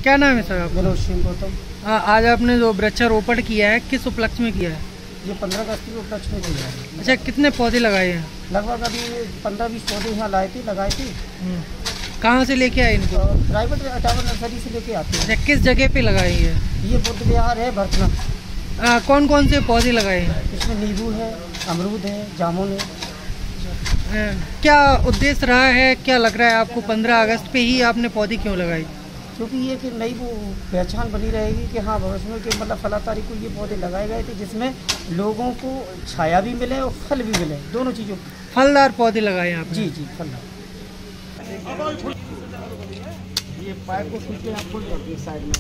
क्या नाम है सर आपका? मनोज सिंह गौतम। आज आपने जो वृक्षारोपण किया है किस उपलक्ष्य में किया है? ये 15 अगस्त के उपलक्ष्य में किया है। अच्छा, कितने पौधे लगाए हैं? लगभग अभी 15-20 पौधे यहाँ लगाए थे। कहाँ से लेके आए इनको? प्राइवेट टावर नर्सरी से लेके आते हैं। अच्छा, किस जगह पे लगाई है? ये बुद्ध विहार है भरतना। कौन कौन से पौधे लगाए हैं? इसमें नींबू है, अमरूद है, जामुन है। क्या उद्देश्य रहा है, क्या लग रहा है आपको 15 अगस्त पे ही आपने पौधे क्यों लगाए? क्योंकि ये कि नई वो पहचान बनी रहेगी कि हाँ भविष्य में कि मतलब 15 तारीख को ये पौधे लगाए गए थे, जिसमें लोगों को छाया भी मिले और फल भी मिले, दोनों चीज़ों। फलदार पौधे लगाए हैं आपने? जी जी, फलदार। ये पैर को खींच के आप खोल दीजिए साइड में।